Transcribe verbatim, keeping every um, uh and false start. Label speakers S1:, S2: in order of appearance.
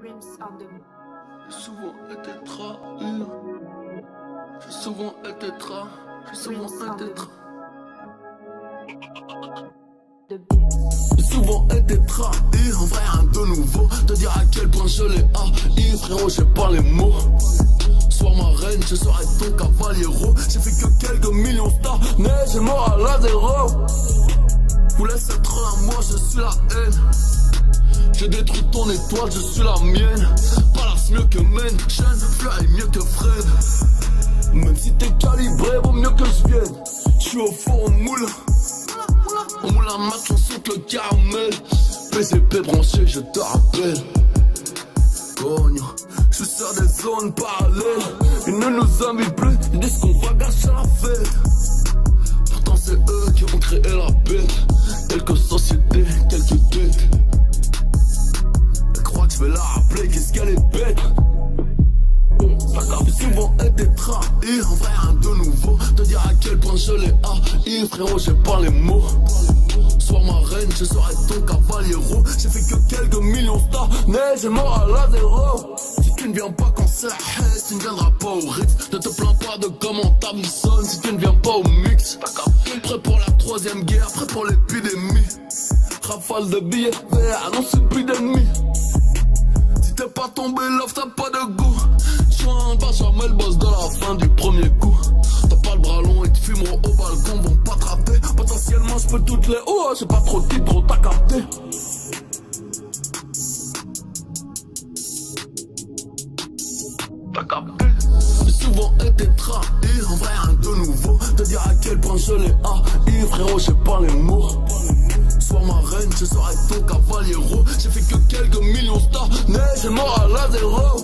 S1: J'ai souvent été trahi. J'ai souvent été trahi. J'ai souvent été trahi. J'ai souvent été trahi, en vrai rien de nouveau. Te dire à quel point je l'ai haï, frérot, j'ai pas les mots. Sois ma reine, je serai ton cavaliero. J'ai fait que quelques millions de stars, mais j'ai mort à la zéro. Vous laissez être à moi, je suis la haine. J'ai détruit ton étoile, je suis la mienne. Palace mieux que Men, chaîne, Fly mieux que Fred. Même si t'es calibré, vaut mieux que je vienne. J'suis au fond, on moule. On moule un match, on saute le caramel. P C P branché, je te rappelle. Cogno, j'suis sur des zones parallèles. Ils ne nous invitent plus, ils disent qu'on va gâcher la fête. Pourtant c'est eux qui ont créé la bête. Quelques sociétés, quelques têtes. Elle croit que je vais la rappeler, qu'est-ce qu'elle est bête. J'ai souvent été trahi, en vrai rien de nouveau. Te dire à quel point je l'ai haï, frérot, j'ai pas les mots. Sois ma reine, je serai ton cavaliero. J'ai fait que quelques millions de stars, mais j'ai mort à la zéro. Si tu ne viens pas quand c'est la haine, tu ne viendras pas au Ritz. Ne te plains pas de comment ta vie sonne si tu ne viens pas au mix. Prêt pour la troisième guerre, prêt pour l'épidémie. Rafale de billets verts, non c'est plus d'ennemis. Si t'es pas tombé love, t'as pas de goût. J'suis Benjamin, le boss de la fin du premier coup. T'as pas le bras long, ils te fumeront au balcon, vont pas te rater. Potentiellement j'peux toutes les... Oh, j'ai pas trop de titres, trop t'as capté. T'as capté. J'ai souvent été trahi, en vrai rien de nouveau. Te dire à quel point je l'ai haï, frérot, j'ai pas les mots. Sois ma reine, je serai ton cavaliero. J'ai fait que quelques millions de stars, mais j'ai mort à la zéro.